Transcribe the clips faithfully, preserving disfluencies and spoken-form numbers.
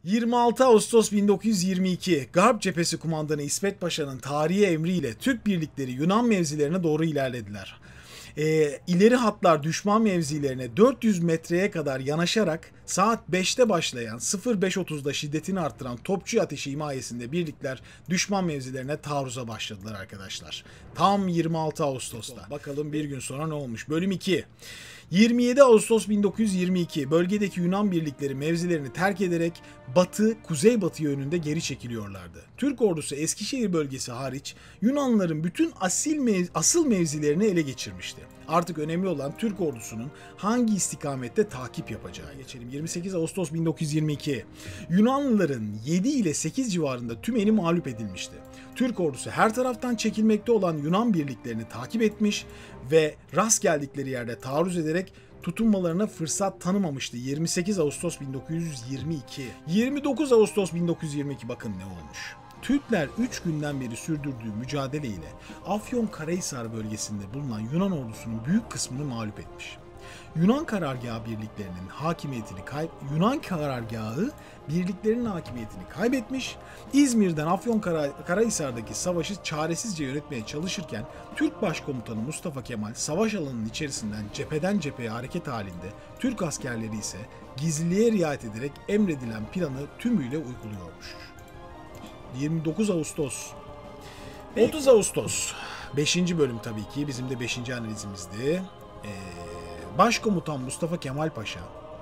yirmi altı Ağustos bin dokuz yüz yirmi iki, Garp Cephesi Kumandanı İsmet Paşa'nın tarihi emriyle Türk birlikleri Yunan mevzilerine doğru ilerlediler. E, ileri hatlar düşman mevzilerine dört yüz metreye kadar yanaşarak saat beşte başlayan sıfır beş otuzda şiddetini arttıran topçu ateşi himayesinde birlikler düşman mevzilerine taarruza başladılar arkadaşlar. Tam yirmi altı Ağustos'ta. Bakalım bir gün sonra ne olmuş? Bölüm iki. yirmi yedi Ağustos bin dokuz yüz yirmi iki, bölgedeki Yunan birlikleri mevzilerini terk ederek batı, kuzeybatı yönünde geri çekiliyorlardı. Türk ordusu Eskişehir bölgesi hariç Yunanlıların bütün asil mev asıl mevzilerini ele geçirmişti. Artık önemli olan Türk ordusunun hangi istikamette takip yapacağı. Geçelim. yirmi sekiz Ağustos bin dokuz yüz yirmi iki. Yunanlıların yedi ile sekiz civarında tümeni mağlup edilmişti. Türk ordusu her taraftan çekilmekte olan Yunan birliklerini takip etmiş ve rast geldikleri yerde taarruz ederek tutunmalarına fırsat tanımamıştı. yirmi sekiz Ağustos bin dokuz yüz yirmi iki. yirmi dokuz Ağustos bin dokuz yüz yirmi iki bakın ne olmuş. Türkler üç günden beri sürdürdüğü mücadeleyle Afyonkarahisar bölgesinde bulunan Yunan ordusunun büyük kısmını mağlup etmiş. Yunan karargahı birliklerinin hakimiyetini kay Yunan karargahı birliklerinin hakimiyetini kaybetmiş. İzmir'den Afyonkarahisar'daki savaşı çaresizce yönetmeye çalışırken Türk Başkomutanı Mustafa Kemal savaş alanının içerisinden cepheden cepheye hareket halinde, Türk askerleri ise gizliliğe riayet ederek emredilen planı tümüyle uyguluyormuş. yirmi dokuz Ağustos. otuz Ağustos. beşinci bölüm tabii ki bizim de beşinci analizimizdi. Ee, Başkomutan Mustafa Kemal Paşa,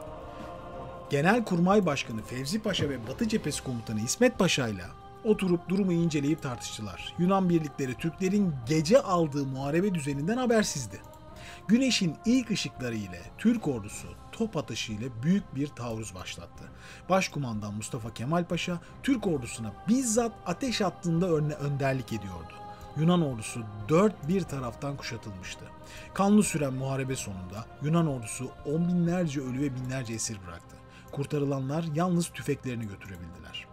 Genelkurmay Başkanı Fevzi Paşa ve Batı Cephesi Komutanı İsmet Paşa ile oturup durumu inceleyip tartıştılar. Yunan birlikleri Türklerin gece aldığı muharebe düzeninden habersizdi. Güneşin ilk ışıkları ile Türk ordusu top atışı ile büyük bir taarruz başlattı. Başkumandan Mustafa Kemal Paşa Türk ordusuna bizzat ateş attığında önderlik ediyordu. Yunan ordusu dört bir taraftan kuşatılmıştı. Kanlı süren muharebe sonunda Yunan ordusu on binlerce ölü ve binlerce esir bıraktı. Kurtarılanlar yalnız tüfeklerini götürebildiler.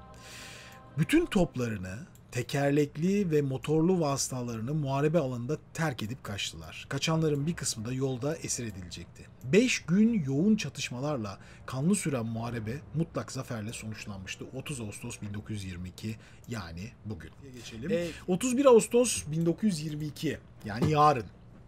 Bütün toplarını, tekerlekli ve motorlu vasıtalarını muharebe alanında terk edip kaçtılar. Kaçanların bir kısmı da yolda esir edilecekti. beş gün yoğun çatışmalarla kanlı süren muharebe mutlak zaferle sonuçlanmıştı. otuz Ağustos bin dokuz yüz yirmi iki yani bugün. Geçelim. E, otuz bir Ağustos bin dokuz yüz yirmi iki yani yarın.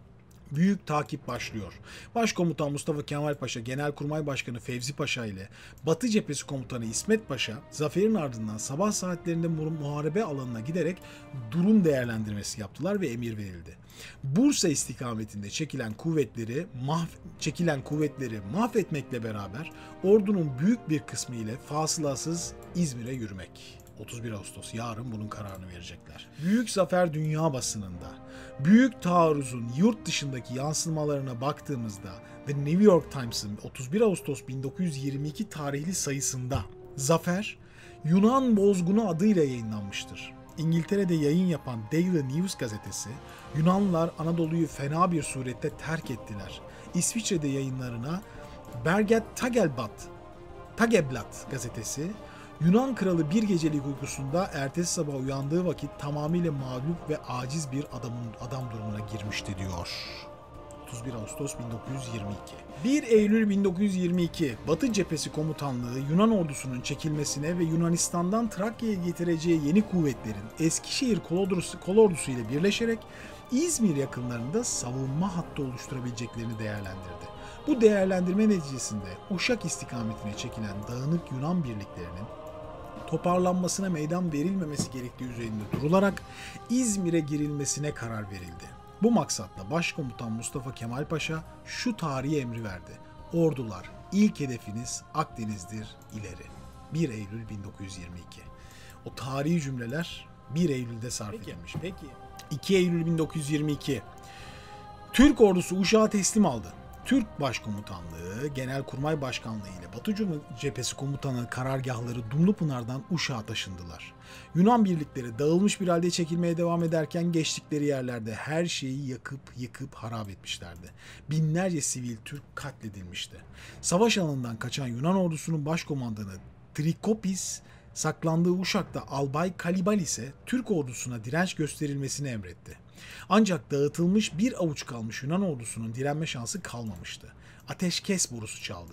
Büyük takip başlıyor. Başkomutan Mustafa Kemal Paşa, Genelkurmay Başkanı Fevzi Paşa ile Batı Cephesi Komutanı İsmet Paşa, zaferin ardından sabah saatlerinde muharebe alanına giderek durum değerlendirmesi yaptılar ve emir verildi. Bursa istikametinde çekilen kuvvetleri mahv çekilen kuvvetleri mahvetmekle beraber ordunun büyük bir kısmı ile fasılasız İzmir'e yürümek. otuz bir Ağustos yarın bunun kararını verecekler. Büyük zafer dünya basınında. Büyük taarruzun yurt dışındaki yansımalarına baktığımızda The New York Times'ın otuz bir Ağustos bin dokuz yüz yirmi iki tarihli sayısında zafer Yunan bozgunu adıyla yayınlanmıştır. İngiltere'de yayın yapan Daily News gazetesi, Yunanlılar Anadolu'yu fena bir surette terk ettiler. İsviçre'de yayınlarına Berget Tagelblad, Tageblatt gazetesi, Yunan kralı bir gecelik uykusunda ertesi sabah uyandığı vakit tamamıyla mağlup ve aciz bir adamın adam durumuna girmişti diyor. otuz bir Ağustos bin dokuz yüz yirmi iki. bir Eylül bin dokuz yüz yirmi iki Batı Cephesi Komutanlığı Yunan ordusunun çekilmesine ve Yunanistan'dan Trakya'ya getireceği yeni kuvvetlerin Eskişehir kolordusu, kolordusu ile birleşerek İzmir yakınlarında savunma hattı oluşturabileceklerini değerlendirdi. Bu değerlendirme neticesinde Uşak istikametine çekilen dağınık Yunan birliklerinin toparlanmasına meydan verilmemesi gerektiği üzerinde durularak İzmir'e girilmesine karar verildi. Bu maksatla Başkomutan Mustafa Kemal Paşa şu tarihi emri verdi. Ordular, ilk hedefiniz Akdeniz'dir, ileri. bir Eylül bin dokuz yüz yirmi iki. O tarihi cümleler bir Eylül'de sarf peki, edilmiş. Peki. iki Eylül bin dokuz yüz yirmi iki. Türk ordusu Uşak'a teslim aldı. Türk Başkomutanlığı, Genelkurmay Başkanlığı ile Batı Cephesi Komutanı karargahları Dumlupınar'dan Uşak'a taşındılar. Yunan birlikleri dağılmış bir halde çekilmeye devam ederken geçtikleri yerlerde her şeyi yakıp yıkıp harap etmişlerdi. Binlerce sivil Türk katledilmişti. Savaş alanından kaçan Yunan ordusunun başkomandanı Trikopis, saklandığı Uşak'ta Albay Kalibal ise Türk ordusuna direnç gösterilmesini emretti. Ancak dağıtılmış bir avuç kalmış Yunan ordusunun direnme şansı kalmamıştı. Ateşkes borusu çaldı.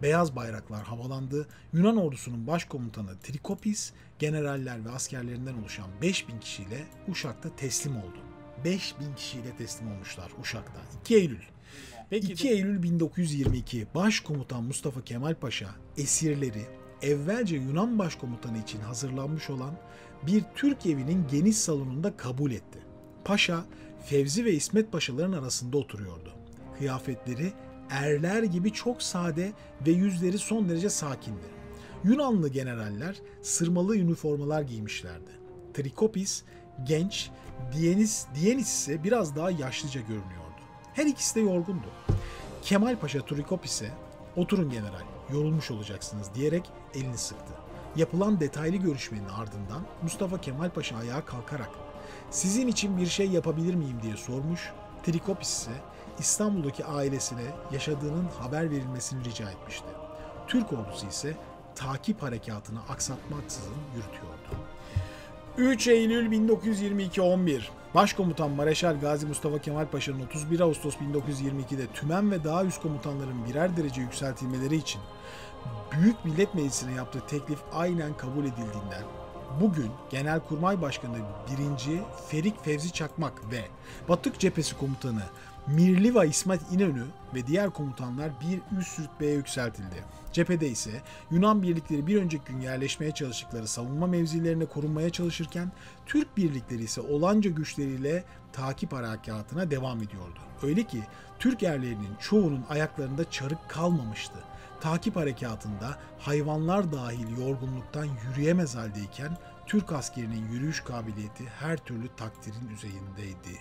Beyaz bayraklar havalandı. Yunan ordusunun başkomutanı Trikopis, generaller ve askerlerinden oluşan beş bin kişiyle Uşak'ta teslim oldu. beş bin kişiyle teslim olmuşlar Uşak'ta. iki Eylül. Peki, iki Eylül bin dokuz yüz yirmi iki Başkomutan Mustafa Kemal Paşa esirleri evvelce Yunan başkomutanı için hazırlanmış olan bir Türk evinin geniş salonunda kabul etti. Paşa, Fevzi ve İsmet Paşaların arasında oturuyordu. Kıyafetleri erler gibi çok sade ve yüzleri son derece sakindi. Yunanlı generaller sırmalı üniformalar giymişlerdi. Trikopis genç, Dienis, Dienis ise biraz daha yaşlıca görünüyordu. Her ikisi de yorgundu. Kemal Paşa Trikopis'e "Oturun general, yorulmuş olacaksınız" diyerek elini sıktı. Yapılan detaylı görüşmenin ardından Mustafa Kemal Paşa ayağa kalkarak "Sizin için bir şey yapabilir miyim?" diye sormuş. Trikopis ise İstanbul'daki ailesine yaşadığının haber verilmesini rica etmişti. Türk ordusu ise takip harekatını aksatmaksızın yürütüyordu. üç Eylül bin dokuz yüz yirmi iki on bir Başkomutan Mareşal Gazi Mustafa Kemal Paşa'nın otuz bir Ağustos bin dokuz yüz yirmi iki'de tümen ve daha üst komutanların birer derece yükseltilmeleri için Büyük Millet Meclisi'ne yaptığı teklif aynen kabul edildiğinden bugün Genelkurmay Başkanı birinci Ferik Fevzi Çakmak ve Batık Cephesi Komutanı Mirliva İsmet İnönü ve diğer komutanlar bir üst rütbeye yükseltildi. Cephede ise Yunan birlikleri bir önceki gün yerleşmeye çalıştıkları savunma mevzilerine korunmaya çalışırken Türk birlikleri ise olanca güçleriyle takip harekatına devam ediyordu. Öyle ki Türk erlerinin çoğunun ayaklarında çarık kalmamıştı. Takip harekatında hayvanlar dahil yorgunluktan yürüyemez haldeyken Türk askerinin yürüyüş kabiliyeti her türlü takdirin üzerindeydi.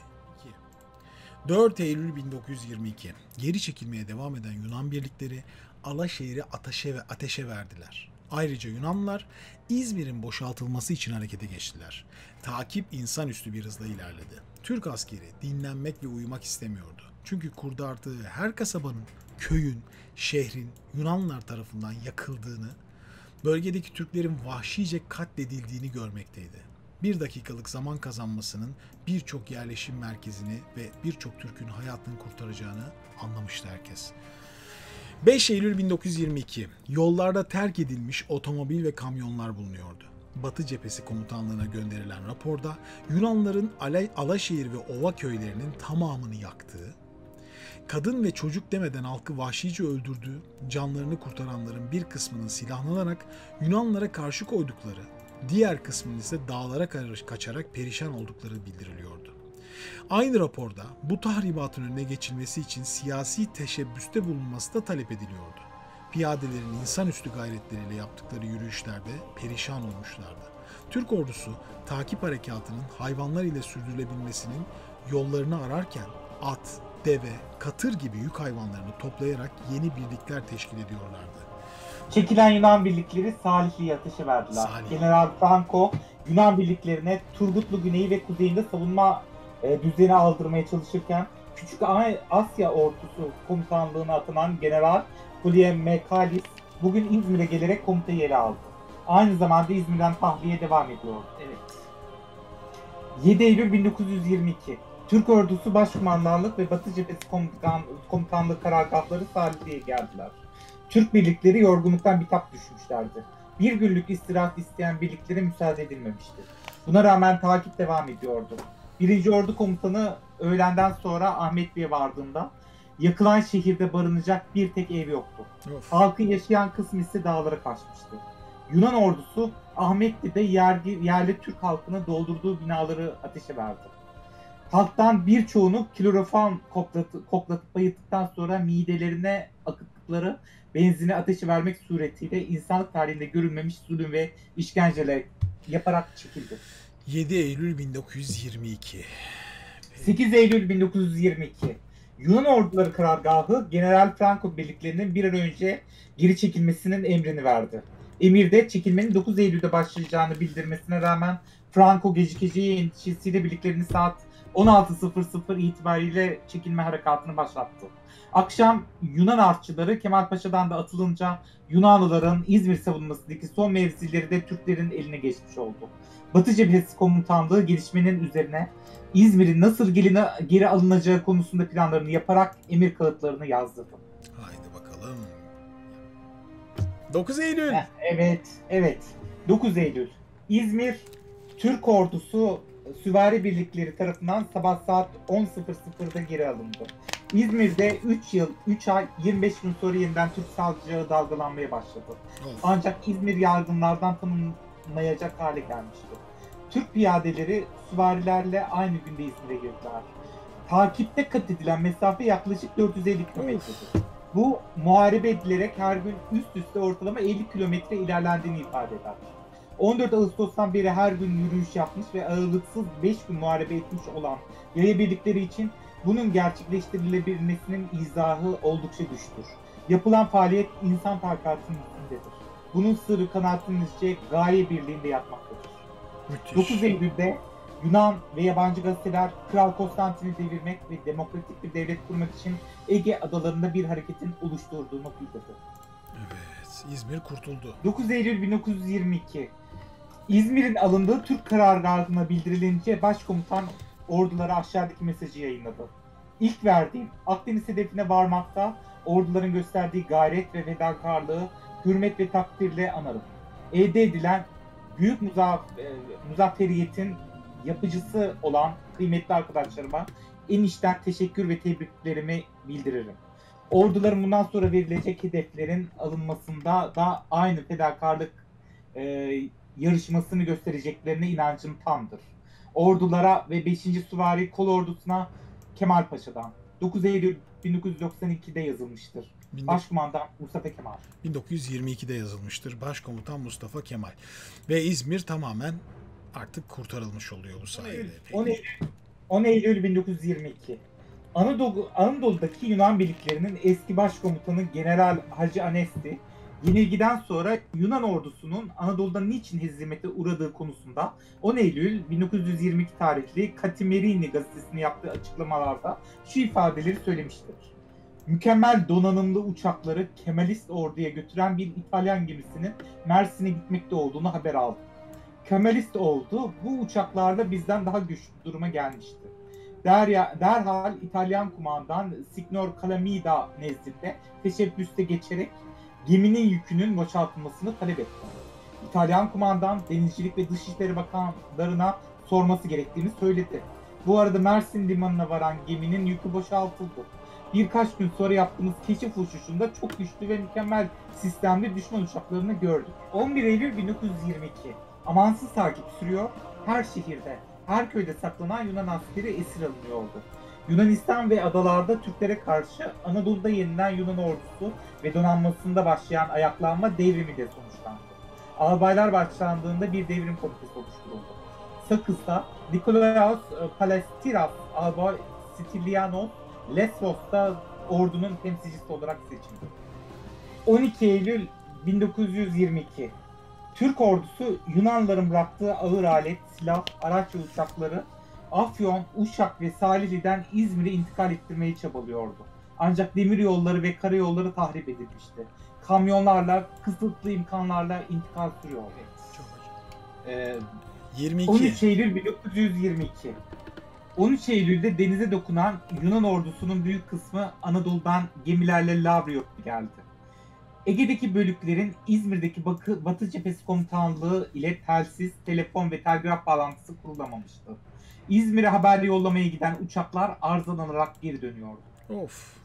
dört Eylül bin dokuz yüz yirmi iki Geri çekilmeye devam eden Yunan birlikleri Alaşehir'i ateşe ve ateşe verdiler. Ayrıca Yunanlılar İzmir'in boşaltılması için harekete geçtiler. Takip insanüstü bir hızla ilerledi. Türk askeri dinlenmek ve uyumak istemiyordu. Çünkü kurtardığı her kasabanın, köyün, şehrin Yunanlılar tarafından yakıldığını, bölgedeki Türklerin vahşice katledildiğini görmekteydi. Bir dakikalık zaman kazanmasının birçok yerleşim merkezini ve birçok Türk'ün hayatını kurtaracağını anlamıştı herkes. beş Eylül bin dokuz yüz yirmi iki Yollarda terk edilmiş otomobil ve kamyonlar bulunuyordu. Batı Cephesi Komutanlığı'na gönderilen raporda Yunanların Alaşehir ve Ova köylerinin tamamını yaktığı, kadın ve çocuk demeden halkı vahşice öldürdüğü, canlarını kurtaranların bir kısmının silahlanarak Yunanlara karşı koydukları, diğer kısmının ise dağlara kaçarak perişan oldukları bildiriliyordu. Aynı raporda bu tahribatın önüne geçilmesi için siyasi teşebbüste bulunması da talep ediliyordu. Piyadelerin insanüstü gayretleriyle yaptıkları yürüyüşlerde perişan olmuşlardı. Türk ordusu takip harekatının hayvanlar ile sürdürülebilmesinin yollarını ararken at, deve, katır gibi yük hayvanlarını toplayarak yeni birlikler teşkil ediyorlardı. Çekilen Yunan birlikleri Salihli'ye ateşe verdiler. Salih. General Franco Yunan birliklerine Turgutlu güneyi ve kuzeyinde savunma e, düzeni aldırmaya çalışırken Küçük Asya ordusu komutanlığına atanan General Polyemekalis bugün İzmir'e gelerek komutayı ele aldı. Aynı zamanda İzmir'den tahliye devam ediyor. Evet. yedi Eylül bin dokuz yüz yirmi iki Türk ordusu Başkumandanlık ve Batı Cephesi Komutan, Komutanlığı karargahları Salihli'ye geldiler. Türk birlikleri yorgunluktan bitap düşmüşlerdi. Bir günlük istirahat isteyen birliklere müsaade edilmemişti. Buna rağmen takip devam ediyordu. Birinci Ordu Komutanı öğlenden sonra Ahmetli'ye vardığında yakılan şehirde barınacak bir tek ev yoktu. Of. Halkın yaşayan kısmı ise dağlara kaçmıştı. Yunan ordusu Ahmetli'de yerli, yerli Türk halkını doldurduğu binaları ateşe verdi. Halktan birçoğunu kloroform koklatıp, koklatıp bayılttıktan sonra midelerine akıttıkları benzini ateşe vermek suretiyle insanlık tarihinde görülmemiş zulüm ve işkenceler yaparak çekildi. yedi Eylül bin dokuz yüz yirmi iki sekiz Eylül bin dokuz yüz yirmi iki Yunan orduları karargahı General Franco birliklerinin bir an önce geri çekilmesinin emrini verdi. Emirde çekilmenin dokuz Eylül'de başlayacağını bildirmesine rağmen Franco gecikeceği endişesiyle birliklerini saat on altı sıfır sıfır itibariyle çekilme harekatını başlattı. Akşam Yunan artçıları Kemalpaşa'dan da atılınca Yunanlıların İzmir savunmasındaki son mevzileri de Türklerin eline geçmiş oldu. Batı Cephesi Komutanlığı gelişmenin üzerine İzmir'in nasıl geline, geri alınacağı konusunda planlarını yaparak emir kağıtlarını yazdırdı. Haydi bakalım. dokuz Eylül. Heh, evet, evet. dokuz Eylül. İzmir Türk ordusu süvari birlikleri tarafından sabah saat on sıfır sıfırda geri alındı. İzmir'de üç yıl, üç ay, yirmi beş gün sonra yeniden Türk savcılığı dalgalanmaya başladı. Of. Ancak İzmir yargınlardan tanınmayacak hale gelmişti. Türk piyadeleri süvarilerle aynı günde İzmir'e girdiler. Takipte kat edilen mesafe yaklaşık dört yüz elli kilometredir. Bu muharebe edilerek her gün üst üste ortalama elli kilometre ilerlendiğini ifade eder. on dört Ağustos'tan beri her gün yürüyüş yapmış ve aralıksız beş gün muharebe etmiş olan yaya birlikleri için bunun gerçekleştirilebilmesinin izahı oldukça güçtür. Yapılan faaliyet insan takatinin üstündedir. Bunun sırrı kanaatimizce gaye birliğinde yatmaktadır. Müthiş. dokuz Eylül'de Yunan ve yabancı gazeteler Kral Konstantin'i devirmek ve demokratik bir devlet kurmak için Ege adalarında bir hareketin oluşturduğunu bildirdi. Evet, İzmir kurtuldu. dokuz Eylül bin dokuz yüz yirmi iki. İzmir'in alındığı Türk karargahına bildirilince başkomutan ordulara aşağıdaki mesajı yayınladı. İlk verdiğim Akdeniz hedefine varmakta orduların gösterdiği gayret ve fedakarlığı hürmet ve takdirle anarım. Elde edilen büyük muzaf- e, muzafferiyetin yapıcısı olan kıymetli arkadaşlarıma en içten teşekkür ve tebriklerimi bildiririm. Orduların bundan sonra verilecek hedeflerin alınmasında da aynı fedakarlık e, yarışmasını göstereceklerine inancım tamdır. Ordulara ve beşinci Süvari Kol Ordusu'na Kemal Paşa'dan dokuz Eylül bin dokuz yüz doksan ikide yazılmıştır. Başkumandan Mustafa Kemal. bin dokuz yüz yirmi ikide yazılmıştır. Başkomutan Mustafa Kemal. Ve İzmir tamamen artık kurtarılmış oluyor bu sayede. on Eylül, on Eylül bin dokuz yüz yirmi iki. Anadolu, Anadolu'daki Yunan birliklerinin eski başkomutanı General Hacı Anesti, yenilgiden sonra Yunan ordusunun Anadolu'da niçin hezimete uğradığı konusunda on Eylül bin dokuz yüz yirmi iki tarihli Katimerini gazetesine yaptığı açıklamalarda şu ifadeleri söylemiştir. Mükemmel donanımlı uçakları Kemalist orduya götüren bir İtalyan gemisinin Mersin'e gitmekte olduğunu haber aldım. Kemalist ordu bu uçaklarla bizden daha güçlü duruma gelmişti. Derya, derhal İtalyan kumandan Signor Calamida nezdinde teşebbüste geçerek geminin yükünün boşaltılmasını talep etti. İtalyan kumandan Denizcilik ve Dışişleri Bakanlarına sorması gerektiğini söyledi. Bu arada Mersin limanına varan geminin yükü boşaltıldı. Birkaç gün sonra yaptığımız keşif uçuşunda çok güçlü ve mükemmel sistemli düşman uçaklarını gördük. on bir Eylül bin dokuz yüz yirmi iki. Amansız takip sürüyor. Her şehirde, her köyde saklanan Yunan askeri esir alınıyordu. Yunanistan ve adalarda Türklere karşı Anadolu'da yenilen Yunan ordusu ve donanmasında başlayan ayaklanma devrimi de sonuçlandı. Albaylar başlandığında bir devrim komitesi oluşturuldu. Sakız'da Nikolaos Palastiras Albay Stilianos Lesbos'ta ordunun temsilcisi olarak seçildi. on iki Eylül bin dokuz yüz yirmi iki. Türk ordusu Yunanlıların bıraktığı ağır alet, silah, araç ve uçakları Afyon, Uşak ve Salihli'den İzmir'e intikal ettirmeye çabalıyordu. Ancak demir yolları ve karayolları tahrip edilmişti. Kamyonlarla, kısıtlı imkanlarla intikal sürüyordu. Çok acı. Ee, yirmi iki. on üç Eylül bin dokuz yüz yirmi iki. on üç Eylül'de denize dokunan Yunan ordusunun büyük kısmı Anadolu'dan gemilerle Lavriot'a geldi. Ege'deki bölüklerin İzmir'deki Bakı, Batı Cephesi Komutanlığı ile telsiz, telefon ve telgraf bağlantısı kurulamamıştı. İzmir'e haber yollamaya giden uçaklar arızalanarak geri dönüyordu. Of.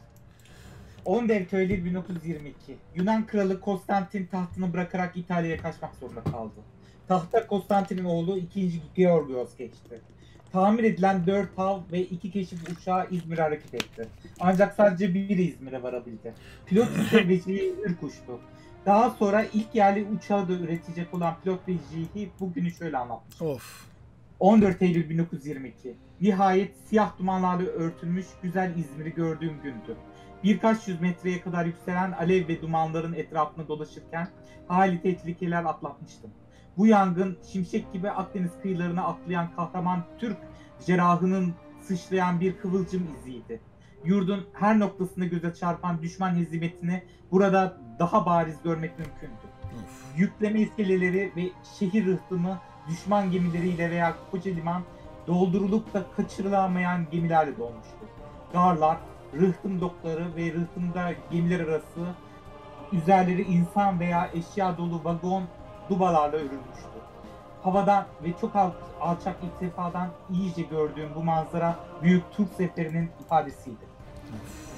on dört Eylül bin dokuz yüz yirmi iki. Yunan kralı Konstantin tahtını bırakarak İtalya'ya kaçmak zorunda kaldı. Tahta Konstantin'in oğlu ikinci. Georgios geçti. Tamir edilen dört hav ve iki keşif uçağı İzmir'e hareket etti. Ancak sadece biri İzmir'e varabildi. Pilot ise Vecihi Ürkuş'tu. Daha sonra ilk yerli uçağı da üretecek olan pilot Vecihi bugünü şöyle anlatmış. Of. on dört Eylül bin dokuz yüz yirmi iki. Nihayet siyah dumanlarla örtülmüş güzel İzmir'i gördüğüm gündü. Birkaç yüz metreye kadar yükselen alev ve dumanların etrafında dolaşırken hali tehlikeler atlatmıştım. Bu yangın şimşek gibi Akdeniz kıyılarına atlayan kahraman Türk cerrahının sıçrayan bir kıvılcım iziydi. Yurdun her noktasında göze çarpan düşman hezimetini burada daha bariz görmek mümkündü. Of. Yükleme iskeleleri ve şehir rıhtımı düşman gemileriyle veya koca liman doldurulup da kaçırılamayan gemilerle dolmuştu. Garlar, rıhtım dokları ve rıhtımda gemiler arası üzerleri insan veya eşya dolu vagon dubalarla örülmüştü. Havadan ve çok alt, alçak irtifadan iyice gördüğüm bu manzara büyük Türk seferinin ifadesiydi. Of,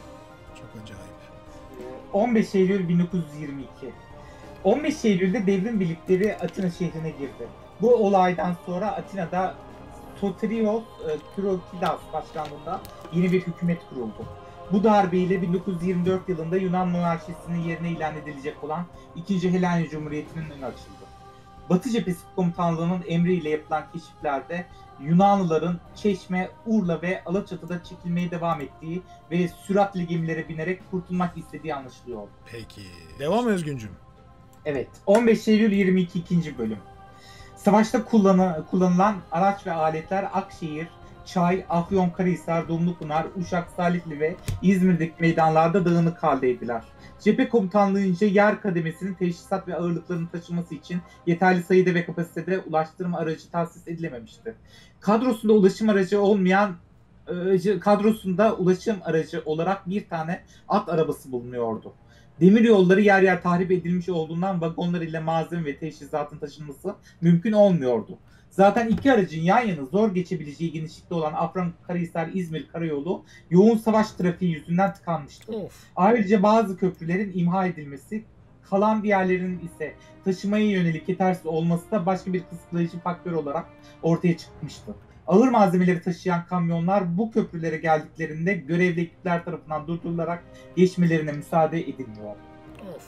çok acayip. on beş Eylül bin dokuz yüz yirmi iki. on beş Eylül'de devrim birlikleri Atina şehrine girdi. Bu olaydan sonra Atina'da Soterios Kyrokidas başkanlığında yeni bir hükümet kuruldu. Bu darbeyle bin dokuz yüz yirmi dört yılında Yunan monarşisinin yerine ilan edilecek olan ikinci. Hellani Cumhuriyeti'nin önü açıldı. Batı Cephesi Komutanlığı'nın emriyle yapılan keşiflerde Yunanlıların Çeşme, Urla ve Alaçatı'da çekilmeye devam ettiği ve süratli gemilere binerek kurtulmak istediği anlaşılıyordu. Peki. Devam Özgüncüm. Evet. on beş Eylül yirmi iki ikinci bölüm. Savaşta kullanı, kullanılan araç ve aletler Akşehir, Çay, Afyonkarahisar, Dumlupınar, Uşak, Salihli ve İzmir'deki meydanlarda dağınık haldeydiler. Cephe komutanlığınca yer kademesinin teçhizat ve ağırlıklarını taşıması için yeterli sayıda ve kapasitede ulaştırma aracı tahsis edilememişti. Kadrosunda ulaşım aracı olmayan kadrosunda ulaşım aracı olarak bir tane at arabası bulunuyordu. Demir yolları yer yer tahrip edilmiş olduğundan vagonlar ile malzeme ve teçhizatın taşınması mümkün olmuyordu. Zaten iki aracın yan yana zor geçebileceği genişlikte olan Afyonkarahisar-İzmir karayolu yoğun savaş trafiği yüzünden tıkanmıştı. Of. Ayrıca bazı köprülerin imha edilmesi, kalan diğerlerinin ise taşımaya yönelik yetersiz olması da başka bir kısıtlayıcı faktör olarak ortaya çıkmıştı. Ağır malzemeleri taşıyan kamyonlar bu köprülere geldiklerinde görevli ekipler tarafından durdurularak geçmelerine müsaade edilmiyor. Of.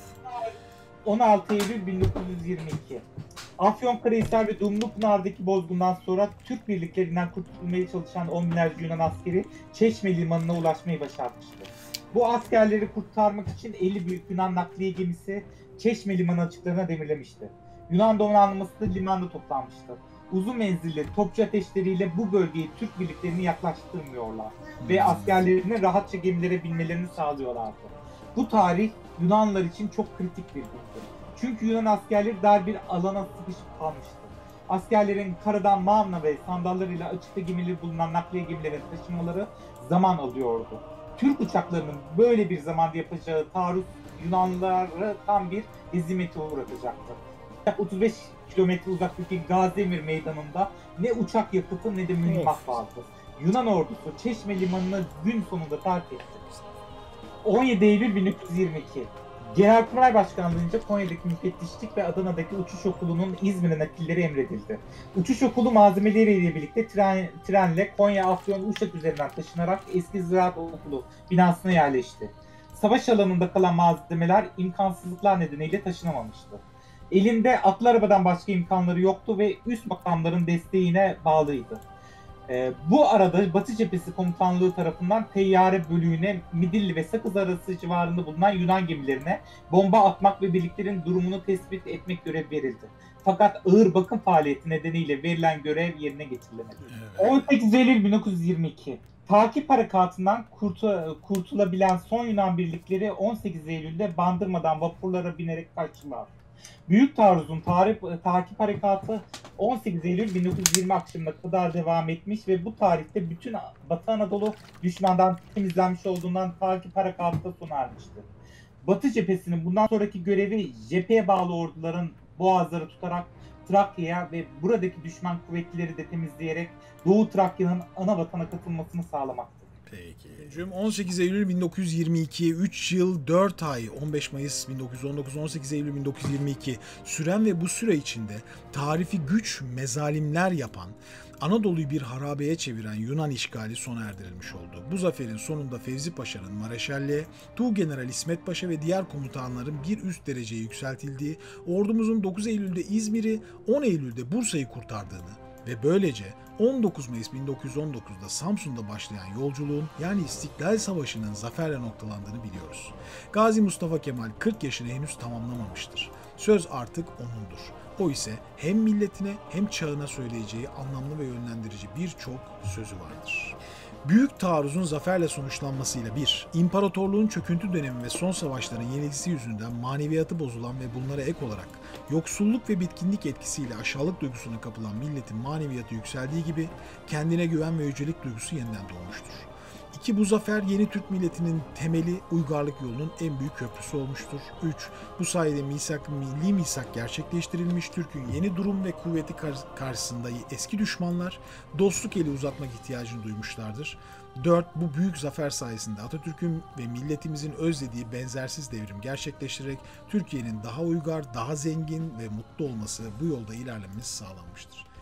on altı Eylül bin dokuz yüz yirmi iki. Afyonkarahisar ve Dumlupınar'daki bozgundan sonra Türk birliklerinden kurtulmaya çalışan on binlerce Yunan askeri Çeşme limanına ulaşmayı başarmıştı. Bu askerleri kurtarmak için elli büyük Yunan nakliye gemisi Çeşme limanı açıklarına demirlemişti. Yunan donanması da limanda toplanmıştı. Uzun menzilli topçu ateşleriyle bu bölgeye Türk birliklerini yaklaştırmıyorlar ve askerlerinin rahatça gemilere binmelerini sağlıyorlardı. Bu tarih Yunanlılar için çok kritik bir gündü. Çünkü Yunan askerleri dar bir alana sıkışıp kalmıştı. Askerlerin karadan Mavna ve sandallarıyla açıkta gemileri bulunan nakliye gemilerine taşınmaları zaman alıyordu. Türk uçaklarının böyle bir zamanda yapacağı taarruz Yunanlıları tam bir hezimete uğratacaktı. otuz beş kilometre uzaklıktaki Gaziemir meydanında ne uçak yakıtı ne de mühimmat vardı. Yunan ordusu Çeşme limanını gün sonunda terk etti. on yedi Eylül bin dokuz yüz yirmi iki. Genelkurmay Başkanlığı'nca Konya'daki müfettişlik ve Adana'daki uçuş okulunun İzmir'e nakilleri emredildi. Uçuş okulu malzemeleriyle birlikte tren, trenle Konya, Afyon, Uşak üzerinden taşınarak eski Ziraat Okulu binasına yerleşti. Savaş alanında kalan malzemeler imkansızlıklar nedeniyle taşınamamıştı. Elinde atlı arabadan başka imkanları yoktu ve üst makamların desteğine bağlıydı. Ee, bu arada Batı Cephesi Komutanlığı tarafından teyyare bölüğüne Midilli ve Sakız arası civarında bulunan Yunan gemilerine bomba atmak ve birliklerin durumunu tespit etmek görevi verildi. Fakat ağır bakım faaliyeti nedeniyle verilen görev yerine getirilemedi. Evet. on sekiz Eylül bin dokuz yüz yirmi iki. Takip harekatından kurtu, kurtulabilen son Yunan birlikleri on sekiz Eylül'de Bandırma'dan vapurlara binerek kaçtılar. Büyük taarruzun tarih, takip harekatı on sekiz Eylül bin dokuz yüz yirmi akşamına kadar devam etmiş ve bu tarihte bütün Batı Anadolu düşmandan temizlenmiş olduğundan takip harekatı da sona ermişti. Batı cephesinin bundan sonraki görevi cepheye bağlı orduların boğazları tutarak Trakya'ya ve buradaki düşman kuvvetleri de temizleyerek Doğu Trakya'nın ana vatana katılmasını sağlamaktı. Peki. on sekiz Eylül bin dokuz yüz yirmi iki, üç yıl dört ay, on beş Mayıs bin dokuz yüz on dokuz, on sekiz Eylül bin dokuz yüz yirmi iki süren ve bu süre içinde tarifi güç mezalimler yapan, Anadolu'yu bir harabeye çeviren Yunan işgali sona erdirilmiş oldu. Bu zaferin sonunda Fevzi Paşa'nın Mareşalliğe, Tuğgeneral İsmet Paşa ve diğer komutanların bir üst dereceye yükseltildiği, ordumuzun dokuz Eylül'de İzmir'i, on Eylül'de Bursa'yı kurtardığını ve böylece on dokuz Mayıs bin dokuz yüz on dokuz'da Samsun'da başlayan yolculuğun yani İstiklal Savaşı'nın zaferle noktalandığını biliyoruz. Gazi Mustafa Kemal kırk yaşını henüz tamamlamamıştır. Söz artık onundur. O ise hem milletine hem çağına söyleyeceği anlamlı ve yönlendirici birçok sözü vardır. Büyük taarruzun zaferle sonuçlanmasıyla bir, İmparatorluğun çöküntü dönemi ve son savaşların yenilgisi yüzünden maneviyatı bozulan ve bunlara ek olarak yoksulluk ve bitkinlik etkisiyle aşağılık duygusuna kapılan milletin maneviyatı yükseldiği gibi kendine güven ve yücelik duygusu yeniden doğmuştur. İki, bu zafer yeni Türk milletinin temeli, uygarlık yolunun en büyük köprüsü olmuştur. Üç, bu sayede misak, milli misak gerçekleştirilmiş. Türk'ün yeni durum ve kuvveti karşısında eski düşmanlar dostluk eli uzatmak ihtiyacını duymuşlardır. Dört, bu büyük zafer sayesinde Atatürk'ün ve milletimizin özlediği benzersiz devrim gerçekleştirerek Türkiye'nin daha uygar, daha zengin ve mutlu olması, bu yolda ilerlemesi sağlanmıştır.